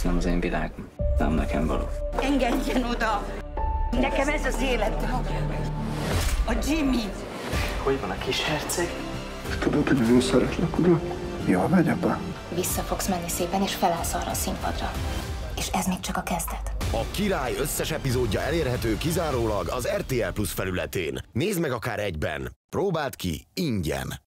nem az én világom. Nem nekem való. Engedjen oda! Nekem ez az életem. A Jimmy. Hogy van a kis herceg? Tudod, hogy nagyon szeretlek, uram. Jól megy, apa? Vissza fogsz menni szépen, és felállsz arra a színpadra. És ez még csak a kezdet. A Király összes epizódja elérhető kizárólag az RTL Plus felületén. Nézd meg akár egyben. Próbáld ki ingyen.